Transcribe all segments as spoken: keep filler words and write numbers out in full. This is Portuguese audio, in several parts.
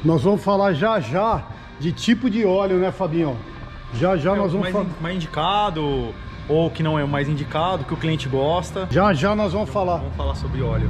Nós vamos falar já já de tipo de óleo, né, Fabinho? Já já é nós vamos falar. Mais indicado, ou que não é o mais indicado, que o cliente gosta. Já já nós vamos falar. Vamos falar sobre óleo.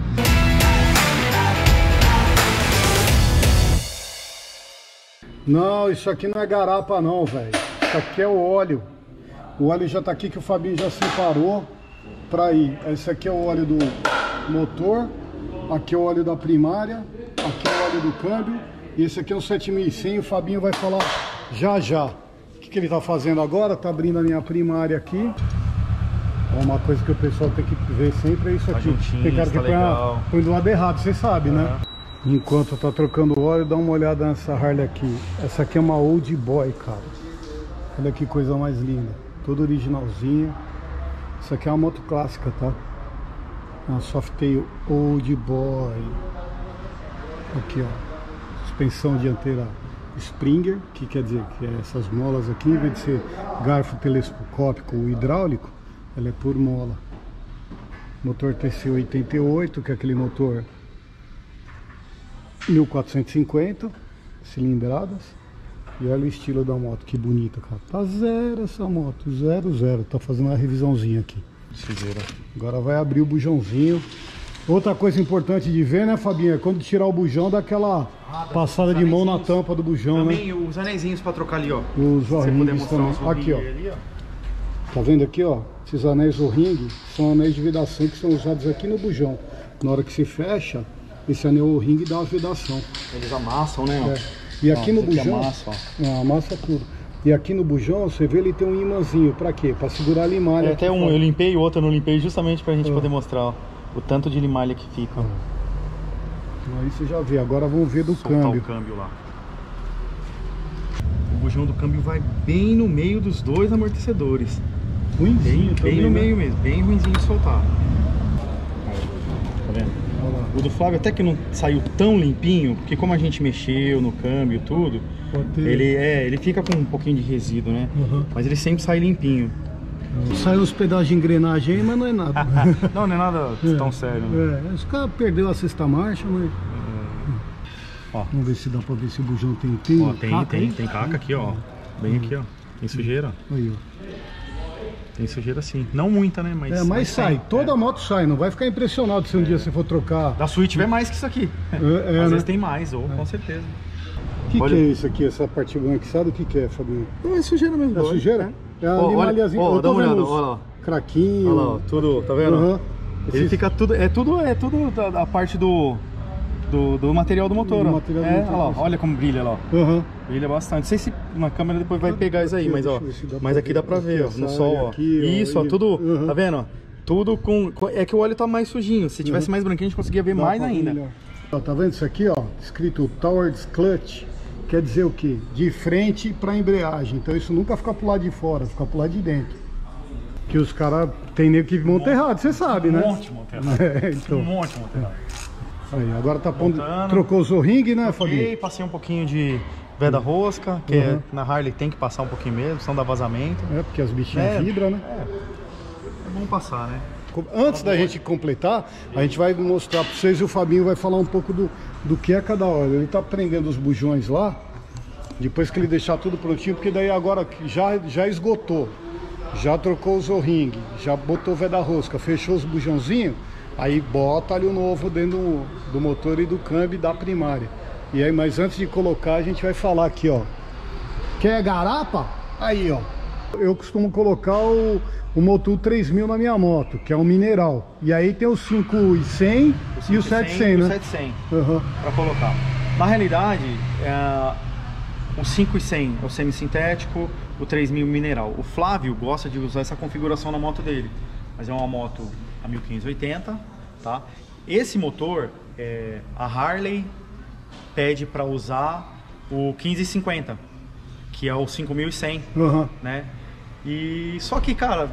Não, isso aqui não é garapa não, velho. Isso aqui é o óleo. O óleo já tá aqui que o Fabinho já separou para ir. Esse aqui é o óleo do motor. Aqui é o óleo da primária. Aqui é o óleo do câmbio. E esse aqui é o sete mil e cem. O Fabinho vai falar já já. O que, que ele tá fazendo agora? Tá abrindo a minha primária aqui. Uma coisa que o pessoal tem que ver sempre é isso aqui. Tem cara que põe, a, põe do lado errado, você sabe, uhum, né? Enquanto tá trocando o óleo, dá uma olhada nessa Harley aqui. Essa aqui é uma Old Boy, cara. Olha que coisa mais linda. Toda originalzinha. Isso aqui é uma moto clássica, tá? Uma Softail Old Boy. Aqui, ó. Suspensão dianteira Springer, que quer dizer que é essas molas aqui, em vez de ser garfo telescópico ou hidráulico, ela é por mola. Motor T C oitenta e oito, que é aquele motor mil quatrocentos e cinquenta cilindradas. E olha o estilo da moto, que bonita, cara. Tá zero essa moto, zero, zero. Tá fazendo uma revisãozinha aqui. Agora vai abrir o bujãozinho. Outra coisa importante de ver, né, Fabinho, é quando tirar o bujão, dá aquela ah, passada de mão na tampa do bujão, também, né? Também os anéisinhos pra trocar ali, ó. Os O-rings também. Aqui, ó. Ali, ó. Tá vendo aqui, ó? Esses anéis O-ring são anéis de vedação que são usados aqui no bujão. Na hora que se fecha, esse anel O-ring dá uma vedação. Eles amassam, né? Ó. É. E aqui ó, no bujão... Amassa, ó. Amassa tudo. E aqui no bujão, você vê, ele tem um imãzinho. Pra quê? Pra segurar a limalha. É, até um eu limpei e o outro eu não limpei, justamente pra gente é. poder mostrar, ó, o tanto de limalha que fica. É. Aí você já vê. Agora vamos ver do Soltar câmbio. o câmbio lá. O bujão do câmbio vai bem no meio dos dois amortecedores. Ruimzinho bem, também, bem no né? meio mesmo, bem ruimzinho de soltar. Tá vendo? O do Flávio até que não saiu tão limpinho, porque como a gente mexeu no câmbio e tudo, ele, é, ele fica com um pouquinho de resíduo, né? Uhum. Mas ele sempre sai limpinho. Saiu uns pedaços de engrenagem aí, mas não é nada. Não, não é nada é, tão sério. Né? É, os caras perdeu a sexta marcha, mas... É. Ó. Vamos ver se dá pra ver se o bujão tem, tem ó, tem caca. Tem, aí? Tem caca aqui, ó. Bem uhum. aqui, ó. Tem sujeira. Aí, ó. Tem sujeira sim. Não muita, né? Mas, é, mas, mas sai. Tem. Toda é. moto sai. Não vai ficar impressionado se um dia você for trocar. Da Switch tiver mais que isso aqui. É, é, Às né? vezes tem mais, ou é. com certeza. O que, que é isso aqui? Essa parte branquiçada? O que, que é, Fabinho? Não, é sujeira mesmo. É olha. sujeira? É, é a limalhazinha. Ó, dá uma olhada. Olha lá. Craquinho. Olha lá, tudo. Tá vendo? Uhum. Ele Esses... fica tudo. É tudo, é tudo da, da parte do. Do, do material do motor, do material é, do motor. Olha, lá, olha como brilha lá, ó. Uhum. Brilha bastante. Não sei se na câmera depois vai pegar isso aí, mas ó, mas aqui dá pra ver, ó, no sol, ó. Aqui, isso, ó, ó tudo, uhum. tá vendo, ó? Tudo com, é que o óleo tá mais sujinho. Se tivesse uhum. mais branquinho, a gente conseguia ver dá mais ainda. Ó, tá vendo isso aqui, ó? Escrito Towards Clutch. Quer dizer o quê? De frente pra embreagem. Então isso nunca fica pro lado de fora, fica pro lado de dentro. Que os caras tem nego que monta errado, você sabe, né? Um monte monta errado. É, então. Um monte monta errado. Aí, agora tá pondo, trocou os O-ring, né, Fabinho? Ok, passei um pouquinho de veda rosca, que uhum. é, na Harley tem que passar um pouquinho mesmo, senão dá vazamento. É, porque as bichinhas é, vibram, né? É, é bom passar, né? Antes da gente completar, a gente vai mostrar para vocês e o Fabinho vai falar um pouco do, do que é cada óleo. Ele tá prendendo os bujões lá, depois que ele deixar tudo prontinho, porque daí agora já, já esgotou, já trocou os O-ring, já botou veda rosca, fechou os bujãozinhos. Aí bota ali o novo dentro do, do motor e do câmbio da primária. E aí, mas antes de colocar, a gente vai falar aqui, ó. Quer garapa? Aí, ó. Eu costumo colocar o, o Motul três mil na minha moto, que é um mineral. E aí tem o cinco mil e cem e o sete mil e cem, né? O sete mil e cem, uhum. Pra colocar. Na realidade, é, o cinco mil e cem é o semi-sintético, o três mil mineral. O Flávio gosta de usar essa configuração na moto dele. Mas é uma moto a mil quinhentos e oitenta, tá? Esse motor, é, a Harley pede para usar o quinze cinquenta, que é o cinco mil e cem, uhum. né? E só que, cara,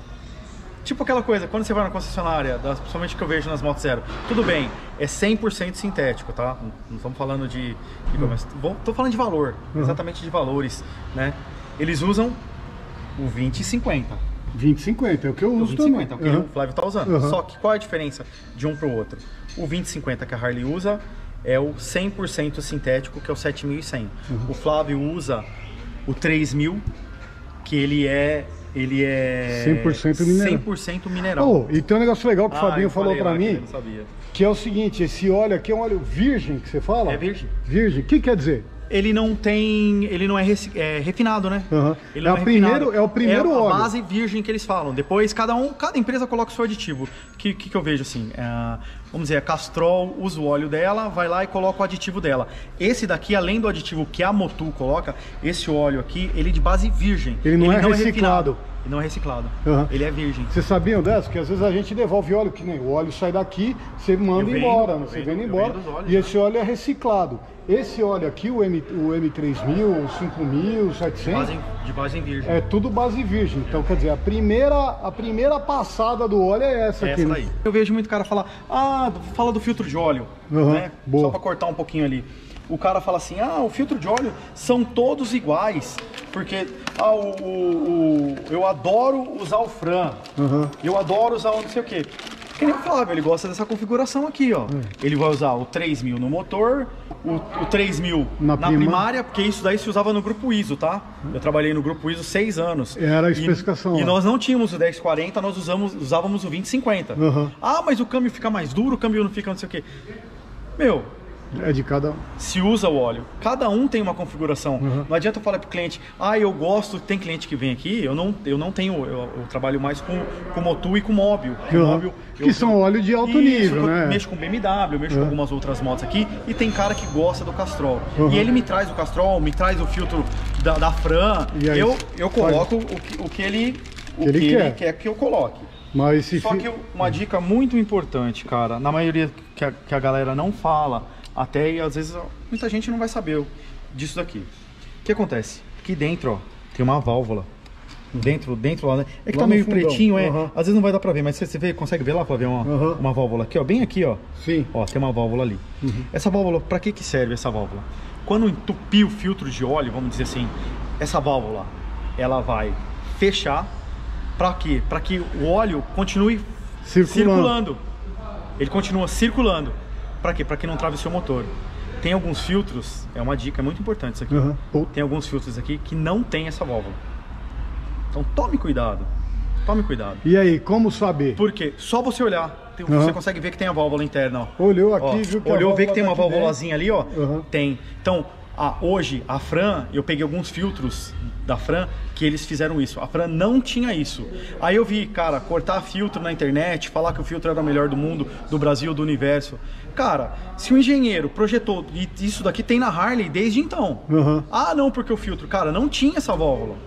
tipo aquela coisa, quando você vai na concessionária, das, principalmente que eu vejo nas motos zero, tudo bem, é cem por cento sintético, tá? Não estamos falando de... de uhum. Tô falando de valor, uhum. exatamente de valores, né? Eles usam o vinte e cinquenta. vinte e cinquenta, é o que eu uso vinte e cinquenta, é o que uhum. o Flávio tá usando. Uhum. Só que qual é a diferença de um pro outro? O vinte e cinquenta que a Harley usa é o cem por cento sintético, que é o sete mil e cem. Uhum. O Flávio usa o três mil, que ele é ele é cem por cento mineral. cem por cento mineral. Oh, e tem um negócio legal que o Ah, Fabinho eu falou falei pra lá mim, que ele não sabia. que é o seguinte, esse óleo aqui é um óleo virgem, que você fala? É virgem. Virgem, o que quer dizer? Ele não tem, ele não é, reci- é refinado, né? Uhum. Ele É não o primeiro- refinado. é o primeiro é a óleo. base virgem que eles falam. Depois cada um, cada empresa coloca o seu aditivo. Que que, que eu vejo assim? É, vamos dizer, a Castrol usa o óleo dela, vai lá e coloca o aditivo dela. Esse daqui, além do aditivo que a Motul coloca, esse óleo aqui, ele é de base virgem. Ele não é reciclado. refinado. Ele não é reciclado. Uhum. Ele é virgem. Vocês sabiam dessa? Que às vezes a gente devolve óleo, que nem o óleo sai daqui, você manda Eu vendo, embora, eu você vendo, vende eu embora, vendo os óleos, e né? esse óleo é reciclado. Esse óleo aqui, o, M, o M três mil, o cinco mil, De setecentos, base, de base virgem. é tudo base virgem. Então, quer dizer, a primeira, a primeira passada do óleo é essa É aqui. essa né? daí. Eu vejo muito cara falar, ah, fala do filtro de óleo, Uhum, né? boa. Só pra cortar um pouquinho ali. O cara fala assim, ah, o filtro de óleo são todos iguais, porque ah, o, o- o- eu adoro usar o Fran, Uhum. eu adoro usar o não sei o que. Que nem o Flávio, ele gosta dessa configuração aqui, ó. Hum. Ele vai usar o três mil no motor, o, o três mil Na na, prima- primária, porque isso daí se usava no grupo I S O, tá? Eu trabalhei no grupo I S O seis anos. Era a E- especificação E, lá. nós não tínhamos o dez quarenta, nós usamos, usávamos o vinte cinquenta. Uhum. Ah, mas o câmbio fica mais duro, o câmbio não fica não sei o quê. Meu, É de cada um. se usa o óleo. Cada um tem uma configuração. Uhum. Não adianta eu falar pro cliente, ah, eu gosto, tem cliente que vem aqui, eu não, eu não tenho, eu, eu trabalho mais com, com Motul e com Móbil. Com Uhum. Móbil, Que são óleo de alto Isso, nível, eu né? mexo com B M W, eu mexo Uhum. com algumas outras motos aqui, e tem cara que gosta do Castrol. Uhum. E ele me traz o Castrol, me traz o filtro da, da Fran, E aí, eu, eu faz- coloco o que, o que ele, o Que ele que quer. ele quer que eu coloque. Mas esse Só fi- que uma dica muito importante, cara, na maioria que a, que a galera não fala, até e às vezes muita gente não vai saber disso daqui. O que acontece? Aqui dentro, ó, tem uma válvula. Dentro, dentro lá, né? É que Lá tá no meio fundão. pretinho, é. Uhum. Às vezes não vai dar pra ver, mas você, você vê, consegue ver lá, Flávio? Uma, Uhum. uma válvula aqui, ó, bem aqui, ó. Sim. Ó, tem uma válvula ali. Essa válvula, pra que que serve essa válvula? Quando entupir o filtro de óleo, vamos dizer assim, essa válvula, ela vai fechar. Pra quê? Pra que o óleo continue Circulando. circulando. Ele continua circulando. Pra quê? Pra que não trave o seu motor. Tem alguns filtros, é uma dica, é muito importante isso aqui. Uhum. Pô. Tem alguns filtros aqui que não tem essa válvula. Então tome cuidado. Tome cuidado. E aí, como saber? Porque só você olhar, tem- Uhum. você consegue ver que tem a válvula interna, ó. Olhou aqui, Ó, viu que a olhou, vê válvula que tem tá uma aqui dentro. válvulazinha ali, ó. Uhum. Tem. Então, a, hoje, a Fran, eu peguei alguns filtros da Fran que eles fizeram isso. A Fran não tinha isso. Aí eu vi, cara, cortar filtro na internet, falar que o filtro era o melhor do mundo, do Brasil, do universo. Cara, se o engenheiro projetou, e isso daqui tem na Harley desde então. Uhum. Ah, não, porque o filtro, cara, não tinha essa válvula.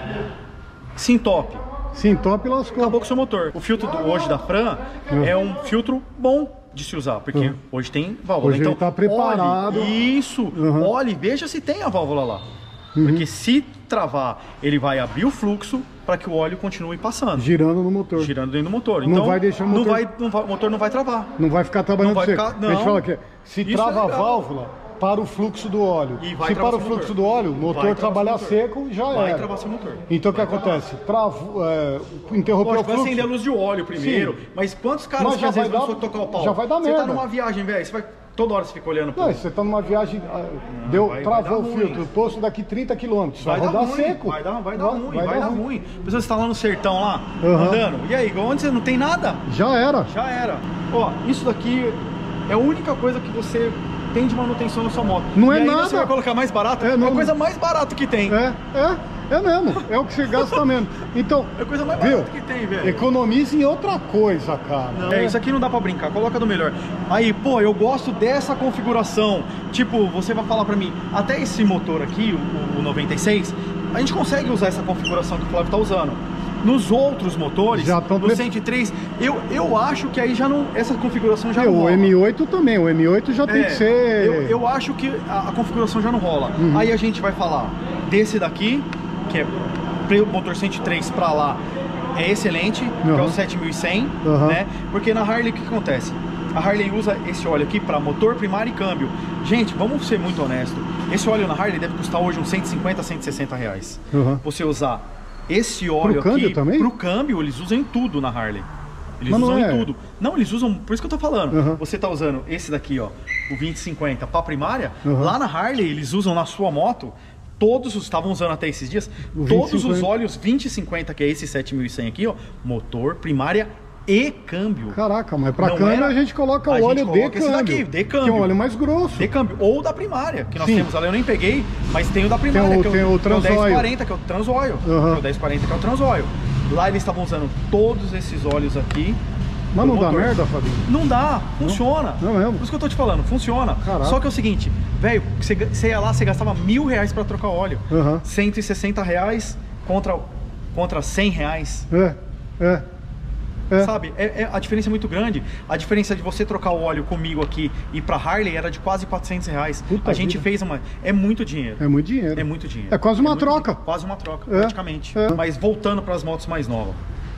Sintop. Sim, top lascou. Acabou com o seu motor. O filtro do- hoje da Fran Uhum. é um filtro bom de se usar, porque Uhum. hoje tem válvula. Hoje então, ele tá preparado. olhe, isso, Uhum. olhe, veja se tem a válvula lá. Uhum. Porque se travar, ele vai abrir o fluxo para que o óleo continue passando, Girando no motor. girando dentro do motor. Não Então, vai deixar o não motor- vai- não vai- o motor não vai travar. Não vai ficar trabalhando Não vai seco. ficar- A gente não. fala que se Isso trava é a legal. válvula, para o fluxo do óleo. E vai Se travar para o seu fluxo motor. do óleo, o motor Vai travar trabalhar seu motor. seco, já Vai era. travar seu motor. Então o que acontece? Travo, é, interrompeu Lógico, o vai fluxo. acender a luz de óleo primeiro, Sim. mas quantos caras Mas que já às vezes vai vão dar- tocar o pau? já vai dar Você merda. tá numa viagem, velho, você vai toda hora você fica olhando pro... Não, você está numa viagem, ah, deu, vai- vai travou dar o ruim. filtro, o posto daqui trinta quilômetros, vai, Vai dar rodar ruim, seco. vai dar, vai dar ruim, vai, dar ruim. A pessoa está lá no sertão lá, Uhum. andando, e aí, onde você não tem nada? Já era. Já era. Ó, isso daqui é a única coisa que você tem de manutenção na sua moto. Não e é aí nada. você vai colocar mais barato? É, É, não- a coisa mais barata que tem. É, é, é mesmo. É o que você gasta menos. Então, É a coisa mais viu? barata que tem, velho. Economize em outra coisa, cara. Não, é, isso aqui não dá pra brincar, coloca do melhor. Aí, pô, eu gosto dessa configuração. Tipo, você vai falar pra mim, até esse motor aqui, o, o noventa e seis, a gente consegue usar essa configuração que o Flávio tá usando. Nos outros motores, Já tão no pre- cento e três, eu, eu acho que aí já não, essa configuração já E não o rola. M oito também, o M oito já tem É, que ser... eu, eu acho que a, a configuração já não rola. Uhum. Aí a gente vai falar desse daqui, que é pro motor cento e três pra lá, é excelente, que é Uhum. o sete mil e cem, Uhum. né? Porque na Harley o que acontece? A Harley usa esse óleo aqui para motor, primário e câmbio. Gente, vamos ser muito honestos. Esse óleo na Harley deve custar hoje uns cento e cinquenta, cento e sessenta reais. Uhum. Você usar esse óleo Pro câmbio aqui também? pro câmbio, eles usam em tudo na Harley. Eles Mas não usam é. em tudo. Não, eles usam, por isso que eu tô falando. Uhum. Você tá usando esse daqui, ó, o vinte cinquenta pra primária. Uhum. Lá na Harley, eles usam na sua moto, todos os, estavam usando até esses dias, O todos vinte cinquenta. os óleos vinte cinquenta, que é esse sete mil e cem aqui, ó, motor, primária e câmbio. Caraca, mas pra Não câmbio era- a gente coloca a o gente óleo de coloca esse câmbio. daqui, de câmbio. Que é um óleo mais grosso. De câmbio, ou da primária, que nós Sim. temos lá. Eu nem peguei, mas tem o da primária, Tem o- que, tem é o o, que é o Transóil. dez quarenta, que é o Transóil. Uhum. Que é o dez quarenta, que é o Transóil. Lá eles estavam usando todos esses óleos aqui. Mas no não dá motor. merda, Fabinho? Não dá, funciona. Não mesmo? Por isso que eu tô te falando, funciona. Caraca. Só que é o seguinte, velho, você, você ia lá, você gastava mil reais pra trocar óleo. Uhum. cento e sessenta reais contra, contra cem reais. É, é. É. Sabe? É, é- a diferença é muito grande. A diferença de você trocar o óleo comigo aqui e pra Harley era de quase quatrocentos reais. Puta a gente vida. fez uma... É muito dinheiro. É muito dinheiro. É muito dinheiro. É quase uma muito troca. dinheiro. Quase uma troca, É, praticamente. é. Mas voltando para as motos mais novas.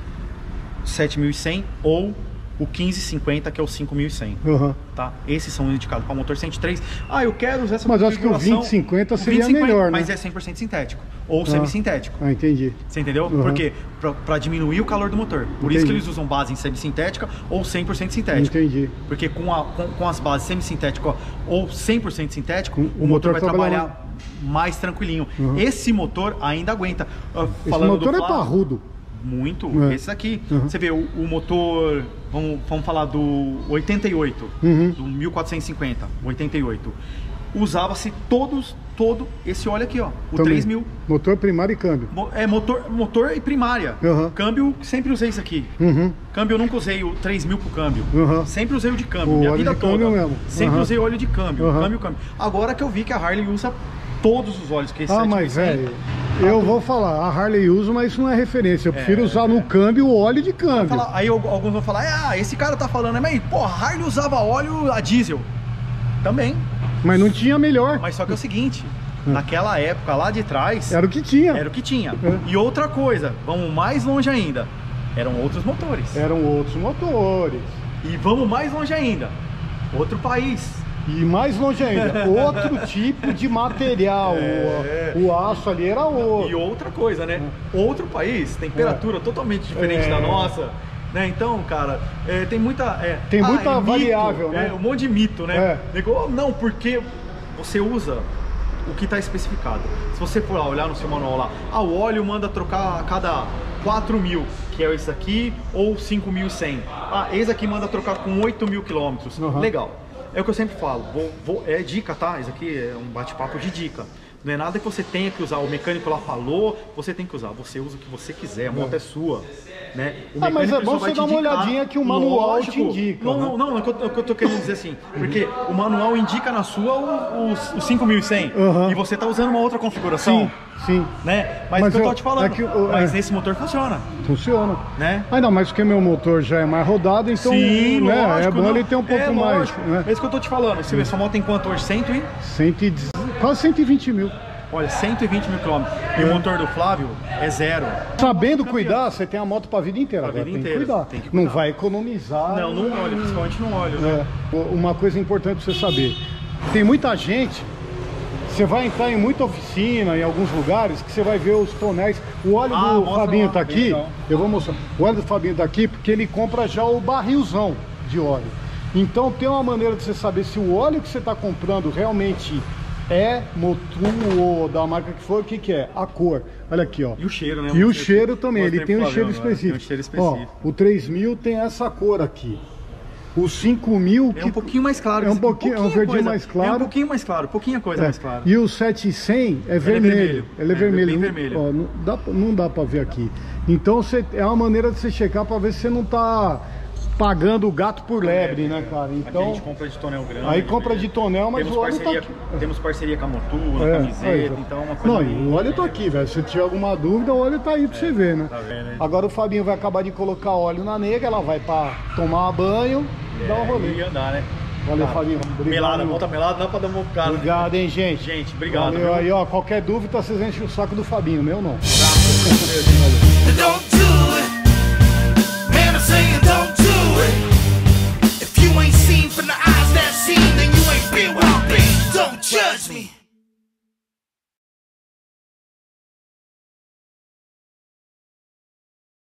sete mil e cem ou o quinze cinquenta, que é o cinco mil e cem. Uhum. Tá? Esses são indicados para motor cento e três. Ah, eu quero usar essa Mas acho que o configuração. vinte cinquenta O seria vinte cinquenta, melhor, né? Mas é cem por cento sintético. Ou semissintético. Ah, entendi. Você entendeu? Uhum. Porque para diminuir o calor do motor. Por isso Entendi. que eles usam base em semissintética ou cem por cento sintético. Entendi. Porque com, a, com, com as bases semissintético ou cem por cento sintético, O o, motor motor vai trabalha trabalhar mais tranquilinho. Uhum. Esse motor ainda aguenta. Ah, Esse falando motor do é Flávio, parrudo. Muito. É. Esse aqui. Uhum. Você vê o, o motor, vamos, vamos falar do oitenta e oito, Uhum. do mil quatrocentos e cinquenta, oitenta e oito. Usava-se todos, todo esse óleo aqui, ó, o Também. três mil. Motor primário e câmbio. Mo- É motor, motor e primária. Uhum. Câmbio, sempre usei isso aqui. Uhum. Câmbio, eu nunca usei o três mil pro câmbio. Uhum. Sempre usei o de câmbio, O minha óleo vida de câmbio toda. mesmo. Sempre Uhum. usei óleo de câmbio, Uhum. câmbio, câmbio. Agora que eu vi que a Harley usa todos os óleos, que esse Ah, sete mil e mas cem, velho, eu vou falar, a Harley usa, mas isso não é referência. Eu prefiro usar no câmbio o óleo de câmbio. Fala- aí al- alguns vão falar, ah, esse cara tá falando, mas pô, a Harley usava óleo a diesel. Também. Mas não tinha melhor. Mas só que é o seguinte, naquela época lá de trás, Era o que tinha. era o que tinha. É. E outra coisa, vamos mais longe ainda, eram outros motores. Eram outros motores. E vamos mais longe ainda, outro país. E mais longe ainda, outro tipo de material. É. O, o aço ali era outro. E outra coisa, né? Outro país, temperatura totalmente diferente É. da nossa. Né? Então, cara, é, tem muita. é, Tem muita mito, variável, né? É, um monte de mito, né? É. Igual, não, porque você usa o que está especificado. Se você for lá olhar no seu manual lá, ah, o óleo manda trocar a cada quatro mil, que é esse aqui, ou cinco mil e cem. Ah, esse aqui manda trocar com oito mil quilômetros. Uhum. Legal. É o que eu sempre falo, vou, vou- é dica, tá? Isso aqui é um bate-papo de dica. Não é nada que você tenha que usar, o mecânico lá falou, você tem que usar. Você usa o que você quiser, a moto é sua, né? O Ah, mas é mecânico bom só vai você te dar uma indicar. olhadinha que o manual Lógico. te indica, Não, né? não, não, é o que eu, é o que eu tô querendo dizer assim. Porque o manual indica na sua o- os, os cinco mil e cem. Uhum. E você tá usando uma outra configuração. Sim, sim. Né? Mas, Mas o que eu tô eu- te falando. é que o- mas é. nesse motor funciona, Funciona. né? Ainda mais porque meu motor já é mais rodado, então Sim, né, lógico, é bom não. ele ter um pouco é, mais. lógico. Né? É isso que eu tô te falando. Se sua moto tem quanto hoje? cem e... cento e dez, quase cento e vinte mil. Olha, cento e vinte mil quilômetros. E o motor do Flávio é zero. Sabendo cuidar, você tem a moto pra vida inteira. Pra Agora vida tem, inteira, que cuidar. tem que Não cuidar. vai economizar. Não, não óleo, principalmente no óleo. Né? É. Uma coisa importante pra você saber. Tem muita gente. Você vai entrar em muita oficina, em alguns lugares, que você vai ver os tonéis. O óleo Ah, do mostra Fabinho lá, tá bem aqui. legal. Eu vou mostrar. O óleo do Fabinho tá aqui porque ele compra já o barrilzão de óleo. Então tem uma maneira de você saber se o óleo que você está comprando realmente é Motul ou da marca que for, o que que é? A cor. Olha aqui, ó. E o cheiro, né? E o Mostrei- cheiro também, mostrei ele tem um pro cheiro Flaviano, né? específico. Tem um cheiro específico. Ó, o três mil tem essa cor aqui. O cinco mil... É um pouquinho mais claro. É um esse- pouquinho- é um verdinho coisa. mais claro. É um pouquinho mais claro, pouquinha coisa É. mais clara. E o sete cem é vermelho. vermelho. Ele é, É, vermelho. bem Não- vermelho. ó, não, dá, pra- não dá pra ver aqui. Então você, é uma maneira de você checar pra ver se você não tá pagando o gato por lebre, né, cara? Aqui a Então, gente compra de tonel grande. aí compra de tonel, mas temos o óleo parceria, tá aqui. Temos parceria com a Motul, na É, camiseta, aí, então é uma coisa não, bem- e o óleo tá aqui, velho. Se tiver alguma dúvida, o óleo tá aí pra você ver, né? tá vendo, né? Agora o Fabinho vai acabar de colocar óleo na nega, ela vai pra tomar banho e dar um É, rolê. e andar, né? Valeu, Tá. Fabinho. Obrigado. Melada, volta melada, dá pra dar uma bocada. Obrigado, hein, gente. Gente, obrigado, Valeu viu? aí, ó. Qualquer dúvida, vocês enchem o saco do Fabinho, meu não. Don't do it. Man, I'm saying don't